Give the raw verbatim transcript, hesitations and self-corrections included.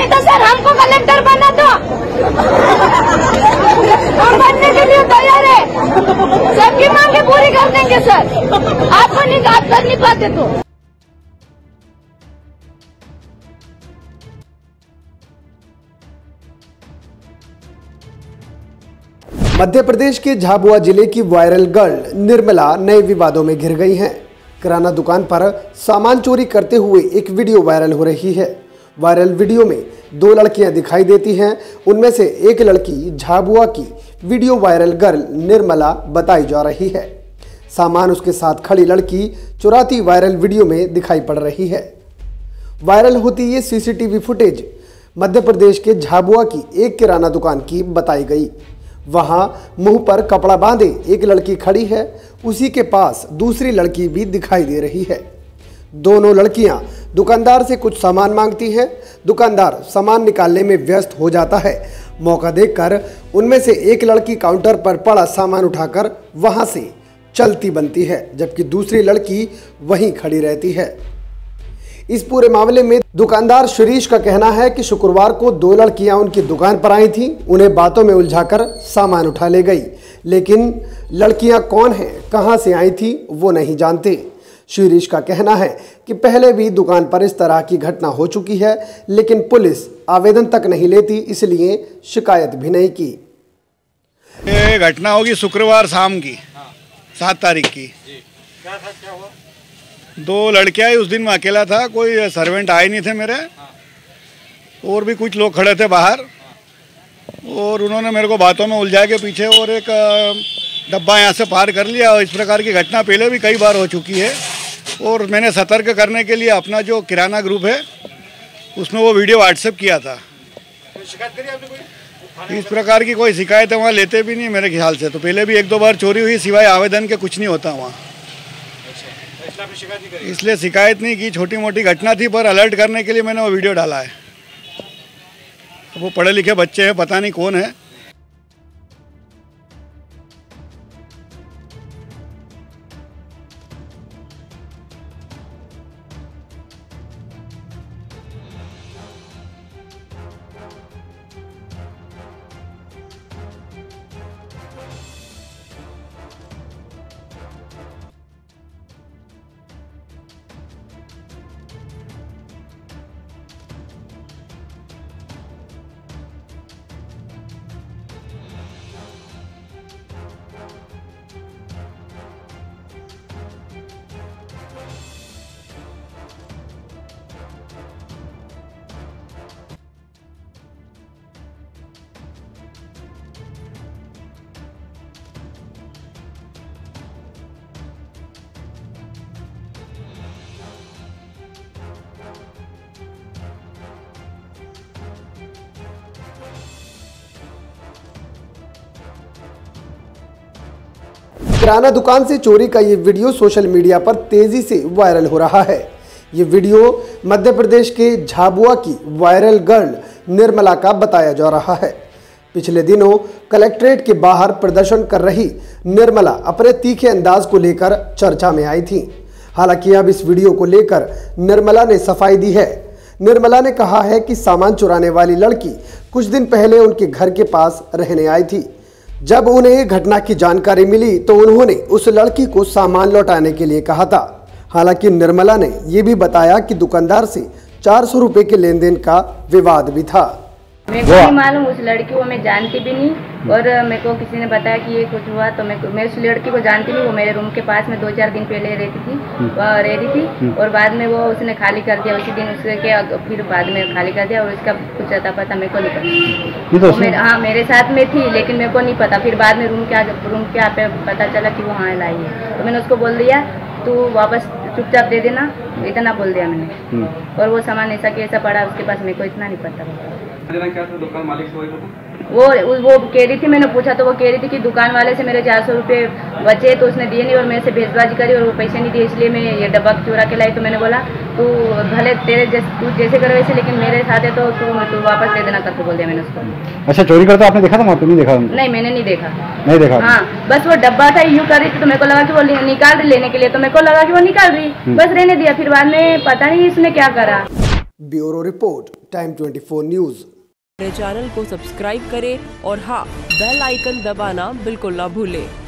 नहीं तो सर हमको कलेक्टर बना दो, हम बनने के लिए तैयार है, सबकी मांगे पूरी कर देंगे सर, आपको नहीं बात कर नहीं पाते तो। मध्य प्रदेश के झाबुआ जिले की वायरल गर्ल निर्मला नए विवादों में घिर गई हैं। किराना दुकान पर सामान चोरी करते हुए एक वीडियो वायरल हो रही है। वायरल वीडियो में दो लड़कियां दिखाई देती हैं। उनमें से एक लड़की झाबुआ की वीडियो वायरल गर्ल निर्मला बताई जा रही है। सामान उसके साथ खड़ी लड़की चुराती वायरल वीडियो में दिखाई पड़ रही है। वायरल होती ये सीसीटीवी फुटेज मध्य प्रदेश के झाबुआ की एक किराना दुकान की बताई गई। वहां मुंह पर कपड़ा बांधे एक लड़की खड़ी है, उसी के पास दूसरी लड़की भी दिखाई दे रही है। दोनों लड़कियां दुकानदार से कुछ सामान मांगती हैं। दुकानदार सामान निकालने में व्यस्त हो जाता है। मौका देखकर उनमें से एक लड़की काउंटर पर पड़ा सामान उठाकर वहां से चलती बनती है, जबकि दूसरी लड़की वहीं खड़ी रहती है। इस पूरे मामले में दुकानदार शिरीष का कहना है कि शुक्रवार को दो लड़कियां उनकी दुकान पर आई थीं, उन्हें बातों में उलझाकर सामान उठा ले गई, लेकिन लड़कियां कौन हैं, कहां से आई थी वो नहीं जानते। शिरीष का कहना है कि पहले भी दुकान पर इस तरह की घटना हो चुकी है, लेकिन पुलिस आवेदन तक नहीं लेती, इसलिए शिकायत भी नहीं की। ये घटना होगी शुक्रवार शाम की सात तारीख की। क्या था, क्या हुआ? दो लड़कियां ही, उस दिन मैं अकेला था, कोई सर्वेंट आए नहीं थे मेरे, और भी कुछ लोग खड़े थे बाहर, और उन्होंने मेरे को बातों में उलझा के पीछे और एक डब्बा यहाँ से पार कर लिया। इस प्रकार की घटना पहले भी कई बार हो चुकी है, और मैंने सतर्क करने के लिए अपना जो किराना ग्रुप है उसमें वो वीडियो व्हाट्सएप किया था। शिकायत करी आपने कोई? इस प्रकार की कोई शिकायत वहाँ लेते भी नहीं मेरे ख्याल से। तो पहले भी एक दो बार चोरी हुई, सिवाय आवेदन के कुछ नहीं होता वहाँ, इसलिए शिकायत नहीं की। छोटी मोटी घटना थी, पर अलर्ट करने के लिए मैंने वो वीडियो डाला है। वो पढ़े लिखे बच्चे हैं, पता नहीं कौन है। किराना दुकान से चोरी का ये वीडियो सोशल मीडिया पर तेजी से वायरल हो रहा है। ये वीडियो मध्य प्रदेश के झाबुआ की वायरल गर्ल निर्मला का बताया जा रहा है। पिछले दिनों कलेक्ट्रेट के बाहर प्रदर्शन कर रही निर्मला अपने तीखे अंदाज को लेकर चर्चा में आई थी। हालांकि अब इस वीडियो को लेकर निर्मला ने सफाई दी है। निर्मला ने कहा है कि सामान चुराने वाली लड़की कुछ दिन पहले उनके घर के पास रहने आई थी। जब उन्हें घटना की जानकारी मिली तो उन्होंने उस लड़की को सामान लौटाने के लिए कहा था। हालांकि निर्मला ने यह भी बताया कि दुकानदार से चार सौ रुपए के लेन देन का विवाद भी था। मेरे को नहीं मालूम, उस लड़की को मैं जानती भी नहीं, और मेरे को किसी ने बताया कि ये कुछ हुआ, तो मैं मैं उस लड़की को जानती नहीं। वो मेरे रूम के पास में दो चार दिन पहले रहती थी, रह रही थी, और बाद में वो उसने खाली कर दिया उसी दिन, उसके फिर बाद में खाली कर दिया, और उसका कुछ अता पता मेरे को नहीं पता। मेरे हाँ मेरे साथ में थी, लेकिन मेरे को नहीं पता। फिर बाद में रूम के रूम के यहाँ पे पता चला कि वो हाँ लाई है, तो मैंने उसको बोल दिया तू वापस चुपचाप दे देना, इतना बोल दिया मैंने। और वो सामान ऐसा कि ऐसा पड़ा उसके पास, मेरे को इतना नहीं पता। क्या था दुकान मालिक से वही वो वो कह रही थी, मैंने पूछा तो वो कह रही थी कि दुकान वाले से मेरे चार सौ रुपये बचे तो उसने दिए नहीं, और मेरे से भेजबाजी करी और वो पैसे नहीं दिए, इसलिए मैं ये डब्बा चुरा के लाई। तो मैंने बोला तू भले तेरे जैसे तू जैसे करे वैसे, लेकिन मेरे साथ है तो तू तू वापस दे देना करके बोल दिया मैंने उसको। अच्छा, चोरी करता आपने देखा था वहाँ पे? नहीं देखा? नहीं, मैंने नहीं देखा। नहीं देखा? हाँ, बस वो डब्बा था, यूँ कर रही थी तो मेरे को लगा कि वो निकाल रही लेने के लिए, तो मेरे को लगा कि वो निकाल रही, बस रहने दिया। फिर बाद में पता नहीं इसने क्या करा। Bureau report. टाइम चौबीस न्यूज। मेरे चैनल को सब्सक्राइब करें और हाँ, बेल आइकन दबाना बिल्कुल ना भूलें।